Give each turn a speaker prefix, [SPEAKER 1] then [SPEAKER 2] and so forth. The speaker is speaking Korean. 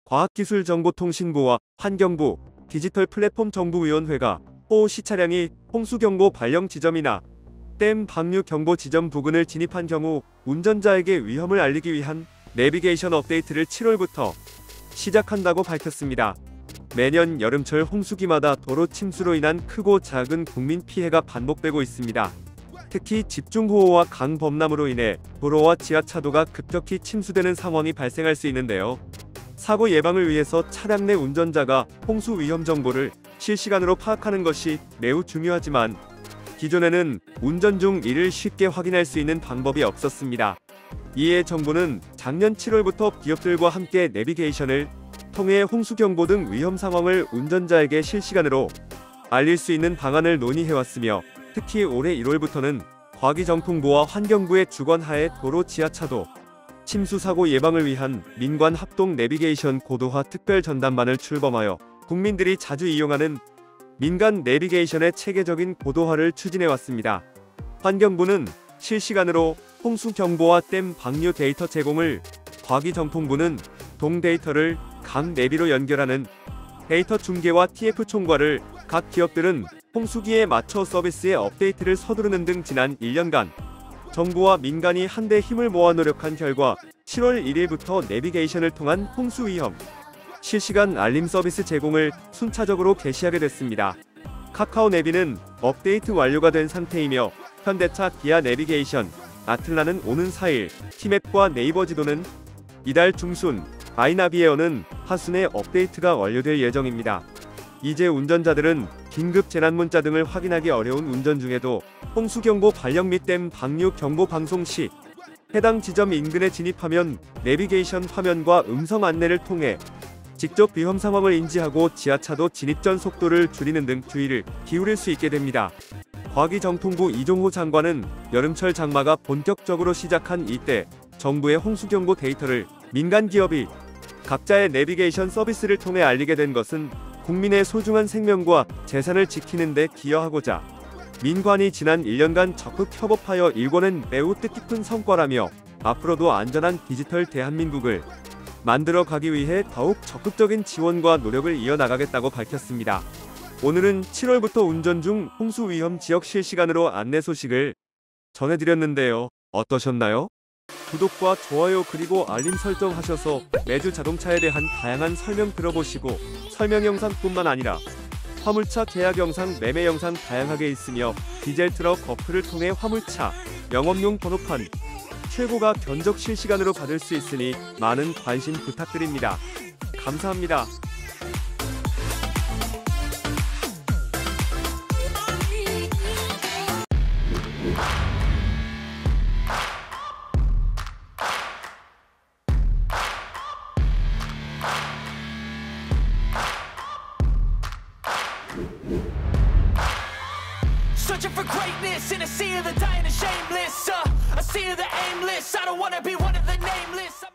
[SPEAKER 1] 과학기술정보통신부와 환경부, 디지털플랫폼정보위원회가 호우시 차량이 홍수경보 발령 지점이나 댐 방류 경보 지점 부근을 진입한 경우 운전자에게 위험을 알리기 위한 내비게이션 업데이트를 7월부터 시작한다고 밝혔습니다. 매년 여름철 홍수기마다 도로 침수로 인한 크고 작은 국민 피해가 반복되고 있습니다. 특히 집중호우와 강범람으로 인해 도로와 지하차도가 급격히 침수되는 상황이 발생할 수 있는데요. 사고 예방을 위해서 차량 내 운전자가 홍수 위험 정보를 실시간으로 파악하는 것이 매우 중요하지만 기존에는 운전 중 이를 쉽게 확인할 수 있는 방법이 없었습니다. 이에 정부는 작년 7월부터 기업들과 함께 내비게이션을 통해 홍수경보 등 위험 상황을 운전자에게 실시간으로 알릴 수 있는 방안을 논의해왔으며 특히 올해 1월부터는 과기정통부와 환경부의 주관하에 도로 지하차도 침수 사고 예방을 위한 민관 합동 내비게이션 고도화 특별 전담반을 출범하여 국민들이 자주 이용하는 민간 내비게이션의 체계적인 고도화를 추진해왔습니다. 환경부는 실시간으로 홍수 경보와 댐 방류 데이터 제공을, 과기정통부는 동 데이터를 각 내비로 연결하는 데이터 중계와 TF 총괄을, 각 기업들은 홍수기에 맞춰 서비스의 업데이트를 서두르는 등 지난 1년간 정부와 민간이 한데 힘을 모아 노력한 결과 7월 1일부터 내비게이션을 통한 홍수 위험 실시간 알림 서비스 제공을 순차적으로 개시하게 됐습니다. 카카오 내비는 업데이트 완료가 된 상태이며 현대차, 기아 내비게이션, 아틀란은 오는 4일, 티맵과 네이버 지도는 이달 중순, 아이나비에어는 하순에 업데이트가 완료될 예정입니다. 이제 운전자들은 긴급 재난문자 등을 확인하기 어려운 운전 중에도 홍수경보 발령 및 댐 방류 경보 방송 시 해당 지점 인근에 진입하면 내비게이션 화면과 음성 안내를 통해 직접 위험 상황을 인지하고 지하차도 진입 전 속도를 줄이는 등 주의를 기울일 수 있게 됩니다. 과기정통부 이종호 장관은 여름철 장마가 본격적으로 시작한 이때 정부의 홍수경보 데이터를 민간 기업이 각자의 내비게이션 서비스를 통해 알리게 된 것은 국민의 소중한 생명과 재산을 지키는 데 기여하고자 민관이 지난 1년간 적극 협업하여 일궈낸 매우 뜻깊은 성과라며 앞으로도 안전한 디지털 대한민국을 만들어 가기 위해 더욱 적극적인 지원과 노력을 이어나가겠다고 밝혔습니다. 오늘은 7월부터 운전 중 홍수 위험 지역 실시간으로 안내 소식을 전해드렸는데요. 어떠셨나요? 구독과 좋아요 그리고 알림 설정하셔서 매주 자동차에 대한 다양한 설명 들어보시고 설명 영상뿐만 아니라 화물차 계약 영상, 매매 영상 다양하게 있으며 디젤 트럭 어플을 통해 화물차 영업용 번호판 최고가 견적 실시간으로 받을 수 있으니 많은 관심 부탁드립니다. 감사합니다.
[SPEAKER 2] Searching for greatness in a sea of the dying and shameless, a sea of the aimless. I don't wanna be one of the nameless.